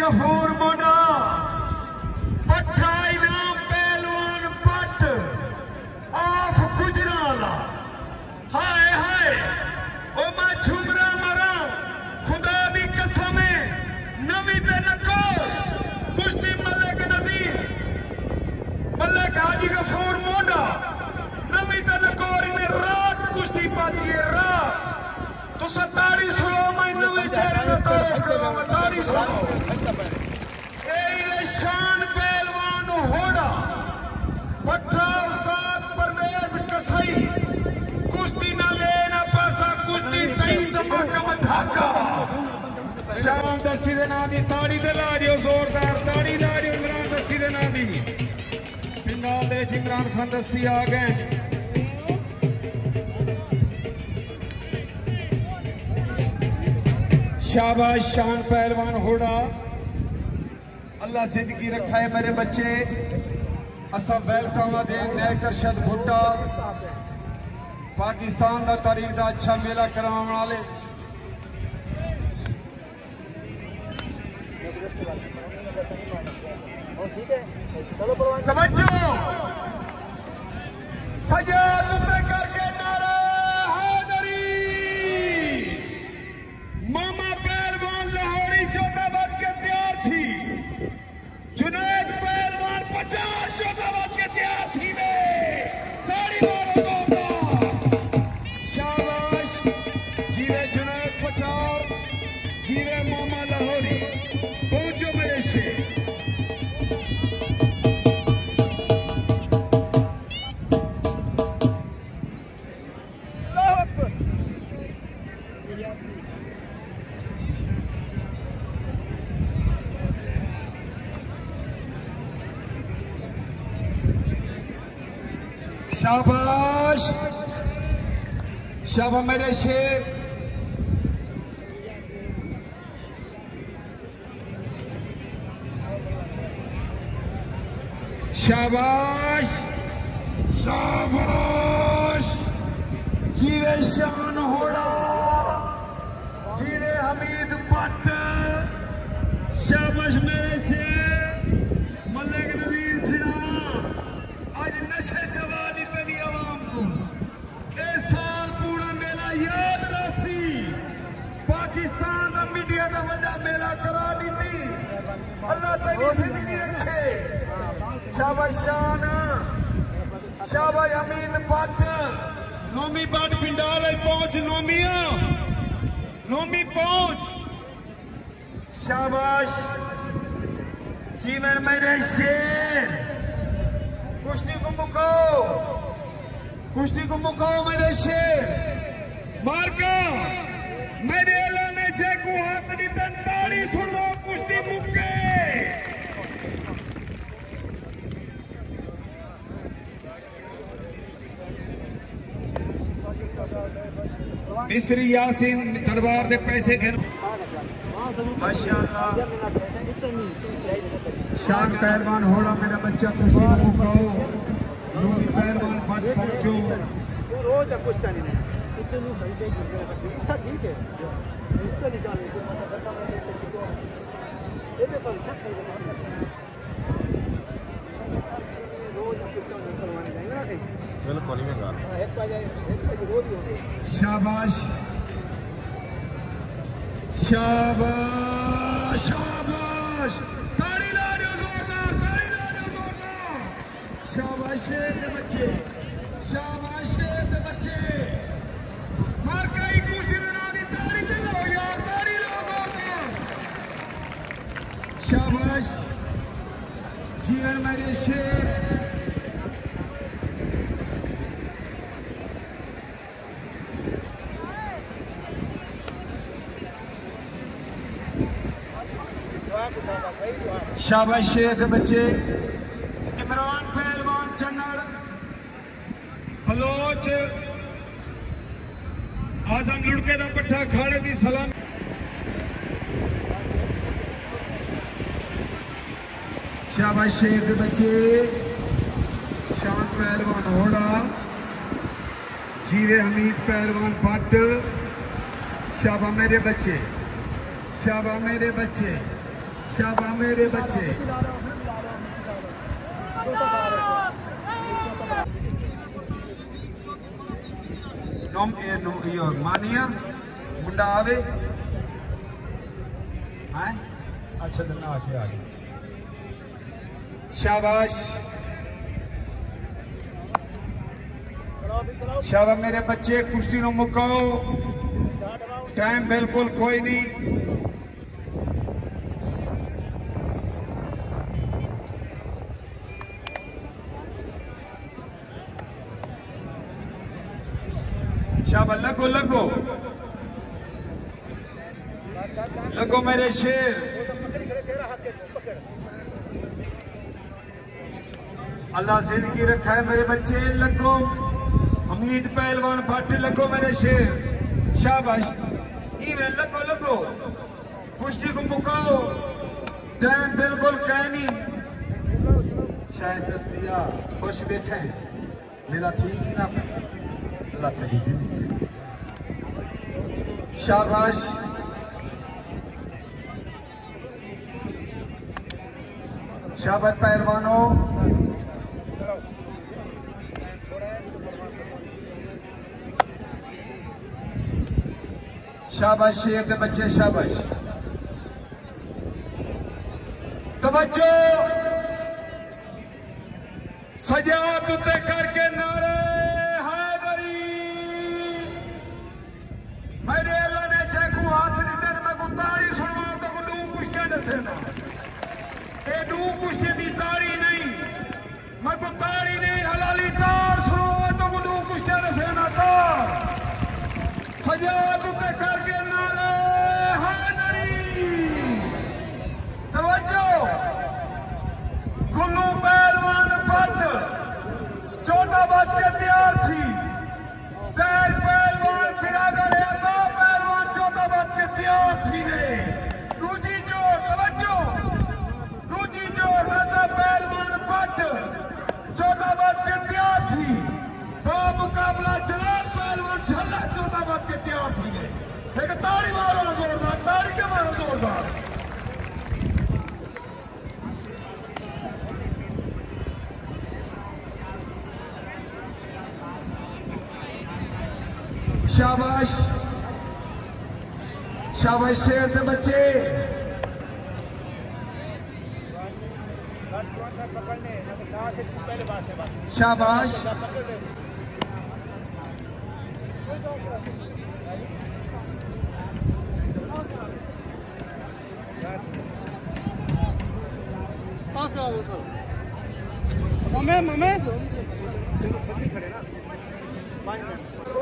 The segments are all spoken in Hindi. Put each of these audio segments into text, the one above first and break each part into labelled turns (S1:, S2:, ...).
S1: गफूर मोड़ा पट्ठा इनाम पहलवान पट ऑफ गुजराला। हाय हाय ओ मैं झुमरा मरा खुदा दी कसम नवी ते नको कुश्ती मलिक नजीर मलिक हाजी गफूर मोड़ा नवी ते नकोर ने रात कुश्ती पाती है रात तो ताड़ी सुनो मैं नवे चेहरे में तारीफ करूंगा ताड़ी सुनो ए शान पहलवान होड़ा पट्टा उस्ताद परवेज कसाई कुश्ती ना लेना पैसा कुश्ती कहीं धमाका मधाका शान दस्ती दे नाम दी ताड़ी दे ला दियो जोरदार ताड़ी ला दियो इमरान दस्ती दे नाम दी पिंडाल दे इमरान खान दस्ती आ गए। शाबाश शान पहलवान होड़ा अल्लाह जिंदगी रखा है मेरे बच्चे असा वेलकम दे नए करशद भुट्टा पाकिस्तान का तारीख का अच्छा मेला कराने वाले तवज्जो सजाद करके नारा हैदरी मामा पहलवान लाहौरी चौथाबाद के तैयार थी जुनैद पहलवान 50 चौथाबाद के तैयार थी ताड़ी मारो दो शाबाश जीवे जुनैद 50 जीवे मामा लाहौरी पहुंचो मेरे से शाबाश शाबाश मेरे शेर शाबाश शाबाश जीवे शान होड़ा जीवे हमीद भट्ट शाबाश मेरे शेर मलिक नवीर सिन्हा आज नशे जवानी तेरी आवाम को इस साल पूरा मेला याद रखी पाकिस्तान का मीडिया का बड़ा मेला करा दी थी अल्लाह तेरी जिंदगी रखे शाबाश शान शाबाश अमीन भट्ट नोमी भट्ट पिंडाल पहुंच नोमिया नोमी पहुंच शाबाश जीवन मेरे शेर कुश्ती को मुकाओ मेरे शेर मार्का मेरे अल्लाह ने जैकू हाथ नहीं तन ताड़ी सुन लो कुश्ती मुक्के मिस्त्री यासीन दरबार दे पैसे घेर माशाअल्लाह शान पहलवान होड़ा मेरा बच्चा कुश्ती को मुकाओ नूरी पहलवान भट्ट पहुंचो रोज कुछ नहीं इतनी सही दे अच्छा ठीक है इतना नहीं जाने को मतलब 10 मिनट के चिको ये पे पर अच्छा सही रोज कुछ नहीं करवाने जाएंगे ना सही बिल्कुल ही में गाल एक बार रोज ही हो शाबाश शाबाश शाबाश ताड़ी ला दो जोरदार ताड़ी ला दो जोरदार शाबाश शेर के बच्चे शाबाश शेर के बच्चे मार कई कुश्ती ना दी ताड़ी दे लो यार ताड़ी लो जोरदार शाबाश जीवन मेरे शेर शाबाश शेर के बच्चे इमरान पहलवान चन्नड़ बलोच आजम लुड़के का पट्ठा खाड़े की सलाम शाबाश शेर के बच्चे शान पहलवान होड़ा जीवे हमीद पहलवान भट्ट शाबा मेरे बच्चे शाबा मेरे बच्चे शाबाश मेरे बच्चे। मानिया मुंडा आवे है अच्छा दिन आके आ गए। शाबाश शाबाश मेरे बच्चे कुश्ती नो मुकाओ टाइम बिल्कुल कोई नहीं। शाबाश लगो लगो लगो मेरे शेर। अल्लाह जिंदगी रखा है मेरे बच्चे। लगो हमीद पहलवान भट्ट लगो मेरे शेर। शाबाश इवें लगो लगो कुश्ती को मुकाओ टाइम बिल्कुल कह नहीं। शायद दस्तिया खुश बैठे मेरा ठीक ही ना अल्लाह तेरी जिंदगी रखे। शाबाश शाबाश पहलवानों। शाबाश शेर के बच्चे शाबाश। तवज्जो सजात उत्ते करके नारे हैदरी। मेरे अल्लाह ने चेकू हाथ नहीं देने मैं को ताड़ी सुनवा तो को डू कुश्ती दसे ना ए डू कुश्ती दी ताड़ी नहीं मैं को ताड़ी नहीं हलाली तार सुनवा तो को डू कुश्ती दसे ना तार सजात उत्ते करके नारे हैदरी। तवज्जो गुल्लू पहलवान भट्ट 14 बात के तैयार थी। तैर पहलवान फिरा करे तो पहलवान 14 बात के तैयार थी ने दूजी जोर तवज्जो दूजी जोर रजा पहलवान भट्ट 14 बात के तैयार थी। तो मुकाबला चला पहलवान झल्ला 14 बात के तैयार थी ने। एक ताड़ी मारो जोरदार ताड़ी के मारो जोरदार। शाबाश शाबाश शेर के बच्चे। शाबाश
S2: पास करा दो सर। मम्मी मम्मी खड़े ना 5 मिनट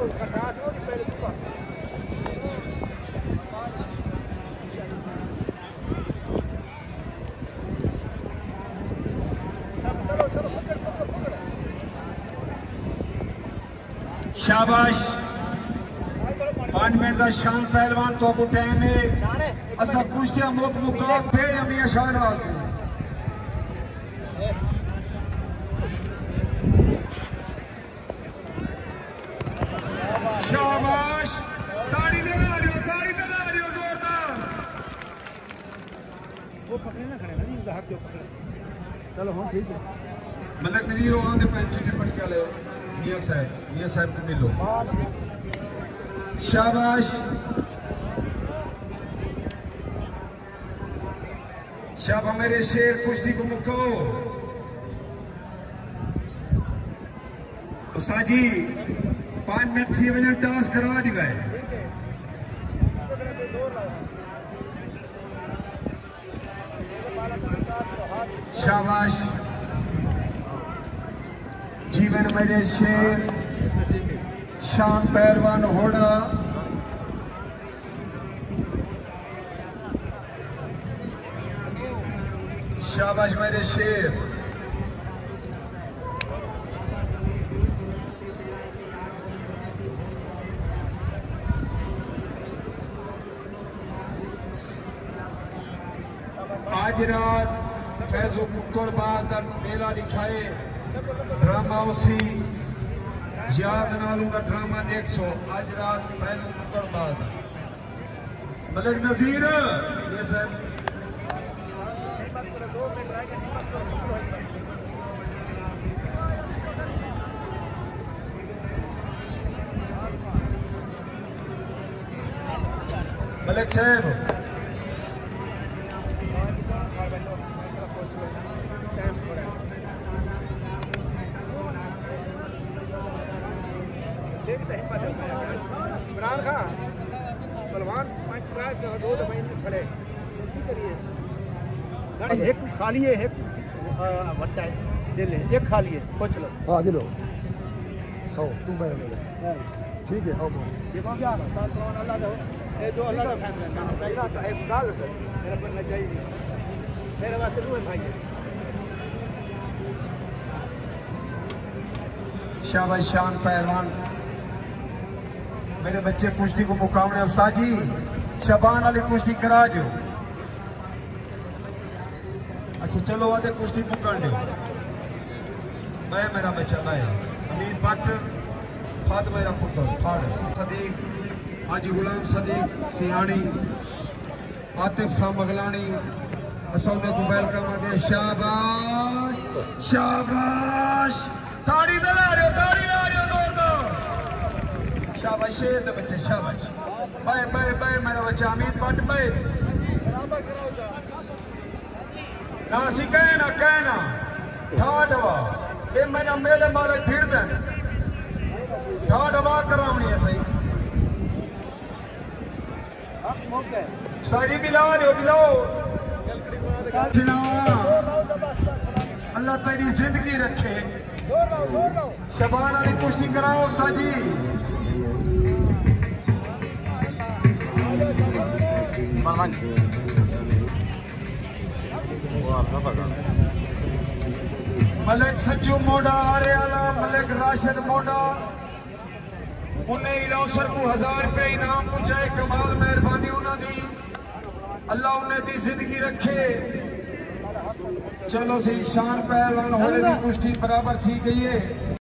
S1: शाबाश 5 मिनट का शान पहलवान तो आपको टाइम है असा कुश्तियां मुक मुका फिर अमिया शाहनवाज। शाबाश ताड़ी लगा रहे हो जोरदार।
S2: वो पकड़े ना खड़े ना जी उनका हाथ जो पकड़े। चलो हाँ ठीक है।
S1: मलक नजीर वहां के पेंशन निपट के ले मियां साहब को मिलो। शाबाश शाबाश मेरे शेर कुश्ती को मुको। उस्ताद जी 5 मिनट थी वजह टास्क करा दी गए। शाबाश जीवन मेरे शेर शान पहलवान होड़ा। शाबाश मेरे शेर। आज रात फैजो कुक्कड़बाज का मेला दिखाए ड्रामा उसी याद नालू का ड्रामा देख सो। आज रात फैजो कुक्कड़बाज मलिक नजीर ये सर मलिक साहब
S2: इमरान खान पहलवान दो दफा खड़े की करिए एक खाली है एक बच्चा है दे ले एक खाली है पूछ लो हाँ दे लो आओ तुम भाई ठीक है आओ ये कौन क्या अल्लाह दो ये जो अल्लाह का फैसला है सही ना है गाल से मेरा पर न चाहिए मेरे वास्ते तू है भाई
S1: शाबाश शान पहलवान मेरे बच्चे कुश्ती को मुकाम है उस्ताद जी शबान वाली कुश्ती करा दो अच्छा चलो आते कुश्ती मुकान दो मैं मेरा बच्चा मैं अमीर भट्ट फात मेरा पुत्र फाड़ सदीक हाजी गुलाम सदीक सियानी आतिफ खान मगलानी असौले को वेलकम आते शाबाश शाबाश ताड़ी ला रहे हो जोरदार शाबाश शेर दे बच्चे शाबाश बाय बाय बाय मेरा बच्चा अमीर भट्ट बाय ना सी कहना ठाडवा ये मैंने मेले मारे फिर दे ठाडवा करावनी है सही सारी बिलाओ अल्लाह तेरी जिंदगी रखे शबान वाली कुश्ती कराओ उस्ताद जी मलिक सच्चू मोड़ा आरे वाला मलिक राशिद मोड़ा उन्हें इलाउसर को 1000 रुपये इनाम पूछाए कमाल मेहरबानी उन्होंने अल्लाह उन्हें दी जिंदगी रखे चलो सही शान पहलवान होने की कुश्ती बराबर थी गई है।